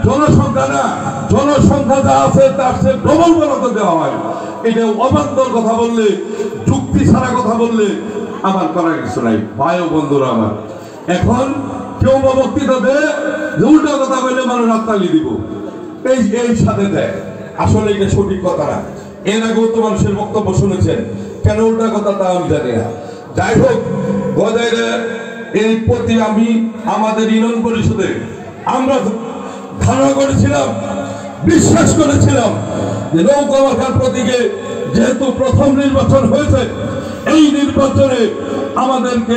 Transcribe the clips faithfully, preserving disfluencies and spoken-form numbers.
জনসংখ্যা না, জনসংখ্যা যা আছে তার চেয়ে ডবল বরাদ্দ দেওয়া হয়। এটা অবান্তর কথা বললে, যুক্তি ছাড়া কথা বললে আমার করার কিছু নাই। ভাই ও বন্ধুরা আমার, এখন কেউ বা বক্তৃতা দেয় যে উল্টা কথা বললে মানুষ হাততালি দিব, এই এই সাথে দেয়। আসলে এটা সঠিক কথা না। এর আগেও তো মানুষের বক্তব্য শুনেছেন, কেন উল্টা কথা তা আমি জানি না। যাই হোক, গজাইয়ের এই প্রতি আমি আমাদের ইউনিয়ন পরিষদে আমরা ধারণা করেছিলাম, বিশ্বাস করেছিলাম যে নৌকা মার্কার প্রতীকে যেহেতু প্রথম নির্বাচন হয়েছে, এই নির্বাচনে আমাদেরকে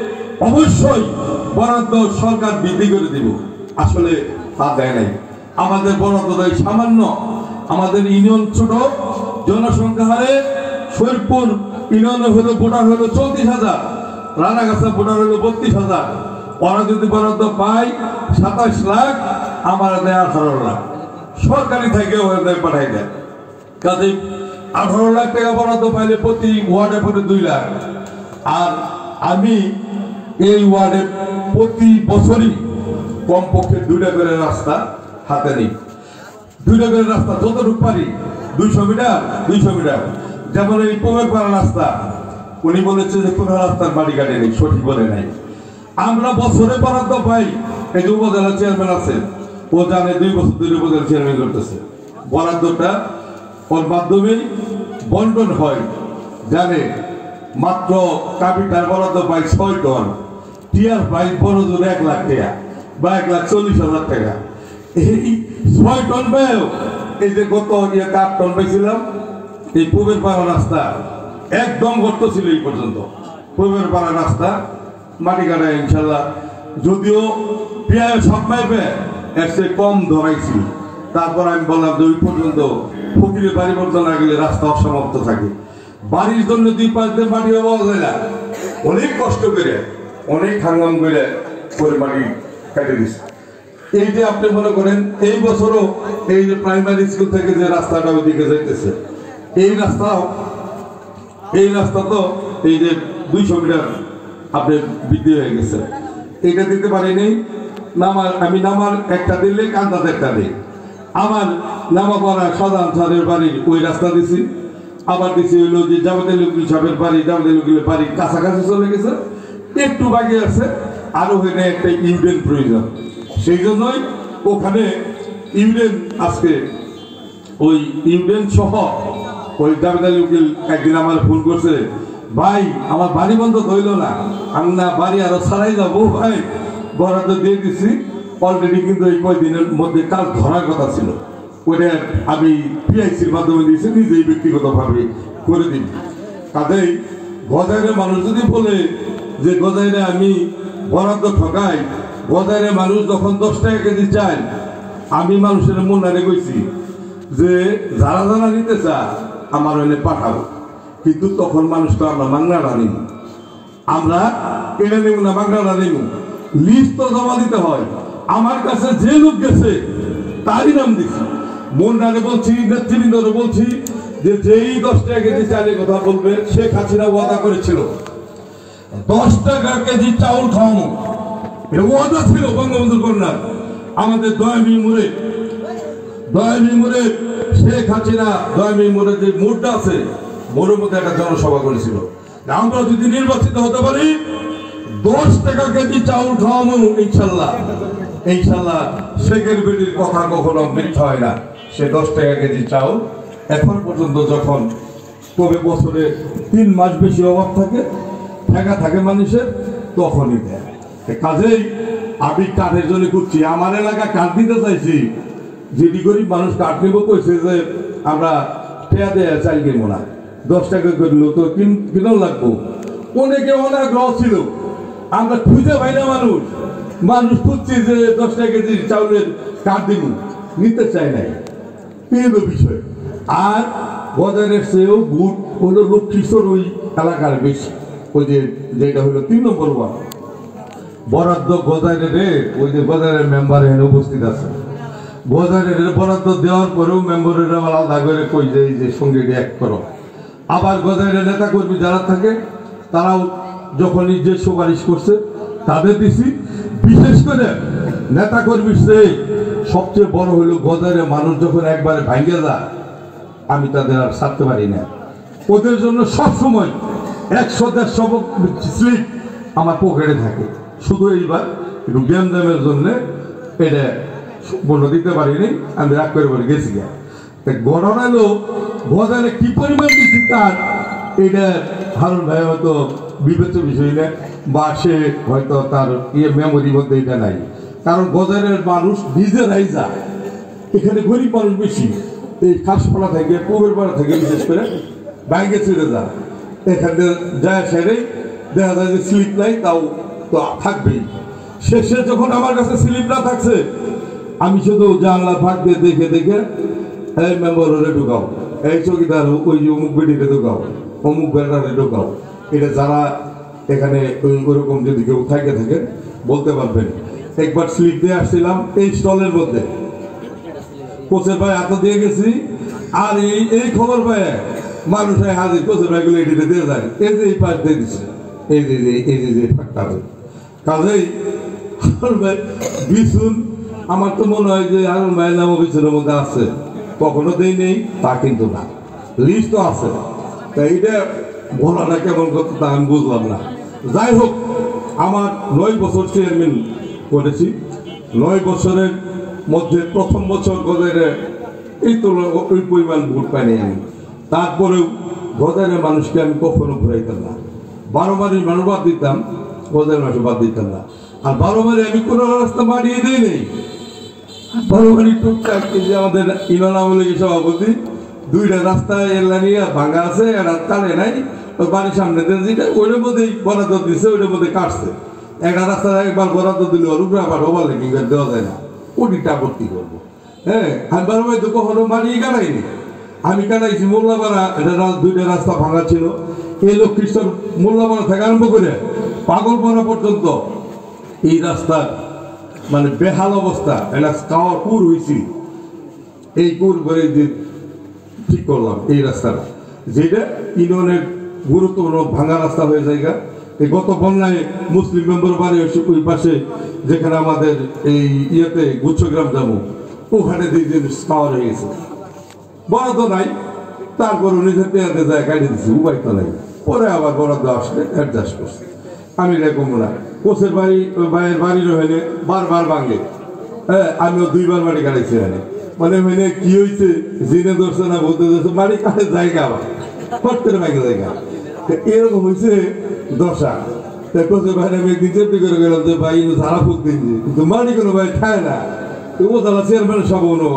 অবশ্যই বরাদ্দ সরকার বৃদ্ধি করে দিব। আসলে তা দেয় নাই, আমাদের বরাদ্দ দেয় সামান্য। আমাদের ইউনিয়ন ছোট, জনসংখ্যা হারে শরীরপুর ইউনিয়নে হলো ভোটার হলো চৌত্রিশ হাজার, রানাগাছা ভোটার হলো বত্রিশ হাজার। ওরা যদি বরাদ্দ পায় সাতাশ লাখ, আমার দেয় আঠারো লাখ, সরকারি থেকে ওদের পাঠাই দেয়। কাজে আঠারো লাখ টাকা বরাদ্দ পাইলে প্রতি ওয়ার্ডে প্রতি দুই লাখ। আর আমি এই ওয়ার্ডে প্রতি বছরই কমপক্ষে দুইটা করে রাস্তা হাতে নিই। দুইটা করে রাস্তা যতটুকু পারি, দুইশো মিটার দুইশো মিটার। যেমন এই প্রবেশ করা রাস্তা, উনি বলেছে যে কোনো রাস্তার বাড়ি গাড়ি নেই, সঠিক বলে নাই। আমরা বছরে বরাদ্দ পাই, এই যে উপজেলা চেয়ারম্যান আছে, ও জানে দুই বছর ধরে উপজেলা চেয়ারম্যান করতেছে। বরাদ্দটা ওর মাধ্যমেই বন্টন হয়, জানে। মাত্র কাপিটার বরাদ্দ পাই ছয় টন, টিয়ার পাই বড় জোরে এক লাখ টাকা বা এক লাখ চল্লিশ হাজার টাকা। এই ছয় টন পাইও, এই যে গত ইয়ে আট টন পাইছিলাম। এই পূবের পাড়া রাস্তা একদম গর্ত ছিল এই পর্যন্ত, পূবের পাড়া রাস্তা মাটি কাটা ইনশাল্লাহ, যদিও প্রায় সব পাইবে এর চেয়ে কম ধরাইছি। তারপর আমি বললাম যে ওই পর্যন্ত ফকিরের বাড়ি পর্যন্ত না গেলে রাস্তা অসমাপ্ত থাকে। বাড়ির জন্য দুই পাঁচ দিন মাটি পাওয়া যায় না, অনেক কষ্ট করে অনেক হাঙ্গাম করে করে মাটি কেটে দিচ্ছে। এই যে আপনি মনে করেন এই বছরও এই যে প্রাইমারি স্কুল থেকে যে রাস্তাটা ওইদিকে যাইতেছে, এই রাস্তা এই রাস্তা তো এই যে দুইশো মিটার আপনার বৃদ্ধি হয়ে গেছে। এইটা দিতে পারিনি। নামার আমি নামার একটা দিলে কান্দাতে একটা দিই। আমার নামা পড়া সাধারণ সাহের বাড়ির ওই রাস্তা দিছি, আবার দিছি হইলো যে জামাতের উকিল সাহেবের বাড়ি, জামাতের উকিলের বাড়ি কাছাকাছি চলে গেছে, একটু বাকি আছে। আরো ওখানে একটা ইউনিয়ন প্রয়োজন, সেই জন্যই ওখানে ইউনিয়ন আজকে ওই ইউনিয়ন সহ ওই জামাতের উকিল একদিন আমার ফোন করছে, ভাই আমার বাড়ি বন্ধ হইল না। আমি না, বাড়ি আরো ছাড়াই যাবো ভাই, বরাদ্দ দিয়ে দিচ্ছি অলরেডি, কিন্তু এই কয়দিনের মধ্যে কাজ ধরার কথা ছিল। ওইটা আমি পিআইসির মাধ্যমে দিয়েছি, নিজেই ব্যক্তিগতভাবে করে দিন। কাজেই গজাইরে মানুষ যদি বলে যে গজাইরে আমি বরাদ্দ ঠকাই, গজাইরে মানুষ যখন দশ টাকা কেজি চায়, আমি মানুষের মনে কইছি যে যারা যারা নিতে চায় আমার ওখানে পাঠাবো, কিন্তু তখন মানুষ তো আমরা বাংলাটা নিব, আমরা এটা নেব না, বাংলাটা নেব। লিস্ট তো জমা দিতে হয়। আমার কাছে যে লোক গেছে তারই নাম দিচ্ছি, মনটাকে বলছি, নেতৃবৃন্দরে বলছি যে যেই দশ টাকা কেজি চালের কথা বলবে, শেখ হাসিনা ওয়াদা করেছিল দশ টাকা কেজি চাউল খাওয়ানো, এটা ওয়াদা ছিল বঙ্গবন্ধুর কন্যা। আমাদের দয়ামী মোড়ে দয়ামী মোড়ে শেখ হাসিনা দয়ামী মোড়ে যে মোড়টা আছে, মোড়ের মধ্যে একটা জনসভা করেছিল, আমরা যদি নির্বাচিত হতে পারি দশ টাকা কেজি চাউল খাওয়ানো ইনশাল্লাহ। ইনশাল্লাহ শেখের বেটির কথা কখনো মিথ্যা হয় না। সে দশ টাকা কেজি চাউল এখন পর্যন্ত, যখন তবে বছরে তিন মাস বেশি অভাব থাকে, টাকা থাকে মানুষের, তখনই দেয়। কাজেই আমি কাঠের জন্য করছি, আমার এলাকা কাঠ দিতে চাইছি, যেটি গরিব মানুষ কাঠ নিব কইছে যে আমরা পেয়া দেয়া চাল কিনবো না, দশ টাকা করলেও তো কিনেও লাগবো। অনেকে অনেক রস ছিল, আমরা খুঁজে পাই না, মানুষ মানুষ খুঁজছি যে দশ টাকা কেজির চাউলের কাঠ দিব, নিতে চাই নাই, এই হলো বিষয়। আর বাজারের চেয়েও বুট হলো লক্ষ্মীশ্বর ওই এলাকার বেশি, ওই যে যেটা হলো তিন নম্বর ওয়ার্ড বরাদ্দ গজারের, ওই যে গজারের মেম্বার এখানে উপস্থিত আছে। গজারের বরাদ্দ দেওয়ার পরেও মেম্বারের আলাদা করে কই যে এই যে সঙ্গে এক করো। আবার গজারের নেতা কর্মী যারা থাকে তারাও যখন যে সুপারিশ করছে তাদের দিছি। বিশেষ করে নেতা কর্মীর চেয়ে সবচেয়ে বড় হলো গজারে মানুষ যখন একবারে ভাঙ্গে যায় আমি তাদের আর ছাড়তে পারি না। ওদের জন্য সবসময় একশো দেড়শো স্লিপ আমার পকেটে থাকে। শুধু এইবার একটু জ্ঞান দামের জন্য এটা বলে দিতে পারিনি, আমি রাগ করে বলে গেছি গা। ঘটনা হলো গজারে কি পরিমাণ দিচ্ছি তার এটা হারুন ভাই হয়তো বিবেচ্য বিষয় না, বা সে হয়তো তার ইয়ে মেমোরির মধ্যে এটা নাই। কারণ গজারের মানুষ নিজেরাই যায়, এখানে গরিব মানুষ বেশি, এই খাসপাড়া থেকে পুবের পাড়া থেকে বিশেষ করে ব্যাঙ্গে ছেড়ে যায়, এখানে যায় সেরে দেখা যায় যে স্লিপ নাই, তাও তো থাকবেই। শেষে যখন আমার কাছে স্লিপ না থাকছে আমি শুধু জানলা ফাঁক দিয়ে দেখে দেখে এই মেম্বার হলে ঢুকাও, এই চৌকিদার ওই যে অমুক বেটিতে ঢুকাও, অমুক বেটারে ঢুকাও। এটা যারা এখানে ওই ওরকম যদি কেউ থাকে থাকেন বলতে পারবেন। একবার স্লিপ দিয়ে আসছিলাম এই স্টলের মধ্যে, কোচের ভাই হাতে দিয়ে গেছি, আর এই এই খবর পায় মানুষ হাজির কোচের ভাইগুলো এটিতে দিয়ে যায়, এই যে এই পাশ দিয়ে দিচ্ছে, এই যে এই যে যে ফাঁকটা কাজেই হারুন ভাই বিছুন আমার তো মনে হয় যে হারুন ভাইয়ের নাম বিছুনের মধ্যে আছে, কখনো দেই নেই তা কিন্তু না, লিস্ট তো আছে। তাই এটা বলাটা কেমন করতে তা আমি বুঝলাম না। যাই হোক, আমার নয় বছর চেয়ারম্যান করেছি, নয় বছরের মধ্যে প্রথম বছর গজারে এই তো ওই পরিমাণ ভোট পাইনি আমি। তারপরেও গজারের মানুষকে আমি কখনো ঘুরাইতাম না, বারো মারি মানুষ বাদ দিতাম, গজারের মানুষ বাদ দিতাম না। আর বারো মারি আমি কোনো রাস্তা মারিয়ে দিই নেই, বারো মারি টুকটাক যে আমাদের ইমান আমলে সভাপতি দুইটা রাস্তা এলা নিয়ে ভাঙা আছে, একটা চালে নাই, ওই বাড়ির সামনে যেটা ওইটার মধ্যেই বরাদ্দ দিচ্ছে, ওইটার মধ্যে কাটছে। একটা রাস্তা একবার বরাদ্দ দিলে ওর উপরে আবার ওভার লেকিং দেওয়া যায় না, ওটিটা আপত্তি করবো। হ্যাঁ, আমি বারো মারি তো কখনো মারিয়ে কাটাইনি, আমি কাটাইছি মোল্লাপাড়া, এটা দুইটা রাস্তা ভাঙা ছিল, এই লোক খ্রিস্টান মোল্লাপাড়া থেকে আরম্ভ করে পাগলপাড়া পর্যন্ত এই রাস্তার মানে বেহাল অবস্থা, এটা খাওয়া কুর হয়েছি, এই কুর করে ঠিক করলাম এই রাস্তাটা, যেটা ইউনিয়নের গুরুত্বপূর্ণ ভাঙা রাস্তা হয়ে জায়গা। এই গত বন্যায় মুসলিম মেম্বার বাড়ি ওই পাশে যেখানে আমাদের এই ইয়েতে গুচ্ছগ্রাম যাবো, ওখানে দুই দিন খাওয়া হয়ে গেছে, বরাদ্দ নাই, তারপর নিজের টেয়াতে যায় কাটিয়ে দিচ্ছি, উপায় তো নাই, পরে আবার বরাদ্দ আসলে অ্যাডজাস্ট করছি। আমি এরকম না, কোচের বাড়ি ভাইয়ের বাড়ির হইলে বারবার ভাঙে, হ্যাঁ আমিও দুইবার বাড়ি কাটাইছি, এখানে মানে মানে কি হয়েছে জেনে ধরছে না বলতে ধরছে বাড়ি কাটে জায়গা আবার ফটের ভাঙে জায়গা, এরকম হয়েছে দশা। কোচের ভাইয়ের আমি একদিন চেপটি করে গেলাম যে ভাই ঝাড়া ফুক দিনছি, কিন্তু মাটি কোনো ভাই খায় না, ও তারা চেয়ারম্যান সব কোনো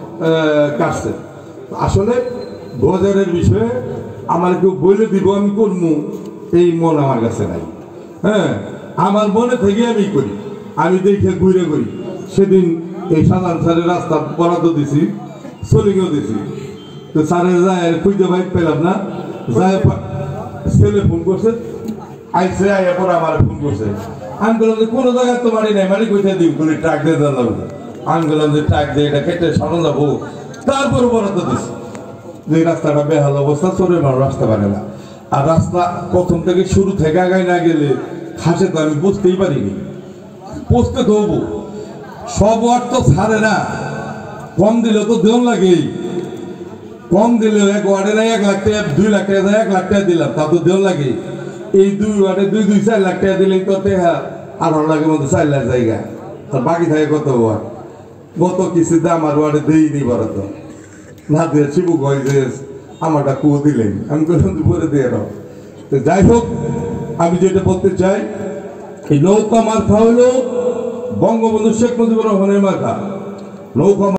কাটছে। আসলে গজারের বিষয়ে আমার কেউ বলে দিব আমি করবো এই মন আমার কাছে নাই। হ্যাঁ, আমার মনে থেকে আমি করি, আমি দেখে ঘুরে করি। সেদিন এই সাধারণ স্যারের রাস্তা বরাদ্দ দিছি, সলিংও দিছি, তো স্যারের যায় খুঁজে ভাই পেলাম না, যায় ছেলে ফোন করছে, আইসে আইয়া পরে আমার ফোন করছে, আমি বললাম যে কোনো জায়গায় তো মারি নাই, মারি কোথায় দিব কোনো ট্রাক দিয়ে দিলাম, আমি বললাম যে ট্রাক দিয়ে এটা কেটে সারা যাবো, তারপরে বরাদ্দ দিছি। যে রাস্তাটা বেহাল অবস্থা, চোরে মানুষ আসতে পারে না। আর রাস্তা প্রথম থেকে শুরু থেকে আগায় না গেলে খাসে তো আমি বুঝতেই পারিনি, পৌঁছতে দেবো সব ওয়ার্ড তো ছাড়ে না, কম দিলে তো দেওয়া লাগেই, কম দিলেও এক ওয়ার্ডে নাই এক লাখ টাকা, দুই লাখ টাকা এক লাখ টাকা দিলাম, তা তো দেওয়া লাগে। এই দুই ওয়ার্ডে দুই দুই চার লাখ টাকা দিলেই তো টেহা আঠারো লাখের মধ্যে চার লাখ জায়গা, আর বাকি থাকে কত ওয়ার্ড, গত কিছুতে আমার ওয়ার্ডে দেই নি বরাদ্দ না দিয়ে শিবু কয় যে আমারটা কুয়ো দিলেন, আমি বললাম পরে দিয়ে রাও। তো যাই হোক, আমি যেটা বলতে চাই, এই নৌকা মার্কা হলো বঙ্গবন্ধু শেখ মুজিবুর রহমানের মার্কা, নৌকা